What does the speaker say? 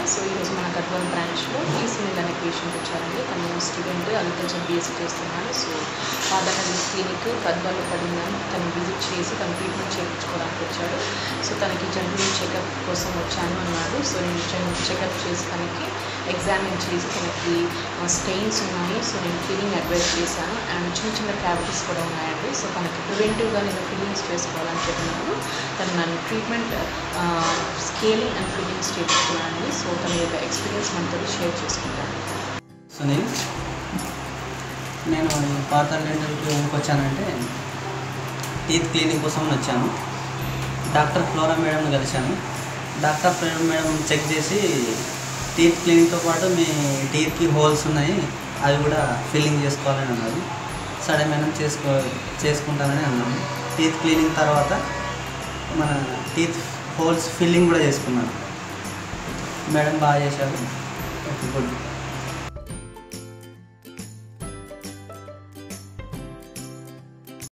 So ఈరోజు మన గద్వాల్ బ్రాంచ్లో ఈ సునీల్ అనే పేషెంట్ వచ్చారండి. తను స్టూడెంట్ అగ్రికల్చర్ బీఎస్సీ చేస్తున్నాడు. సో పార్థ క్లినిక్ గద్వాల్లో పడిందని తను విజిట్ చేసి తను ట్రీట్మెంట్ చేయించుకోవడానికి వచ్చాడు. సో తనకి జనరల్ చెకప్ కోసం వచ్చాను అన్నాడు. సో నేను చెకప్ చేసి తనకి ఎగ్జామిన్ చేసి తనకి స్టెయిన్స్ ఉన్నాయి. సో నేను ఫిల్లింగ్ అడ్వైస్ చేశాను అండ్ చిన్న చిన్న క్యావిటీస్ కూడా ఉన్నాయండి. సో తనకి ప్రివెంటివ్గా నేను ఫిల్లింగ్స్ చేసుకోవాలని చెప్పినప్పుడు తను నన్ను ట్రీట్మెంట్ స్కేలింగ్ అండ్ ఫిల్లింగ్స్ చేయించుకున్నానండి. సో తన యొక్క ఎక్స్పీరియన్స్ మనతో షేర్ చేసుకుంటాను. సునీల్, నేను పార్థ డెంటల్ ఎందుకు వచ్చానంటే టీత్ క్లీనింగ్ కోసం వచ్చాను. డాక్టర్ ఫ్లోరా మేడంని కలిశాను. డాక్టర్ ఫ్లోరా మేడం చెక్ చేసి టీత్ క్లీనింగ్తో పాటు మీ టీత్కి హోల్స్ ఉన్నాయి, అవి కూడా ఫిల్లింగ్ చేసుకోవాలని అన్నారు. సరే మేడం చేసుకుంటానని అన్నాను. టీత్ క్లీనింగ్ తర్వాత మన టీత్ హోల్స్ ఫిల్లింగ్ కూడా చేసుకున్నాను. మేడం బాగా చేశారు. గుడ్.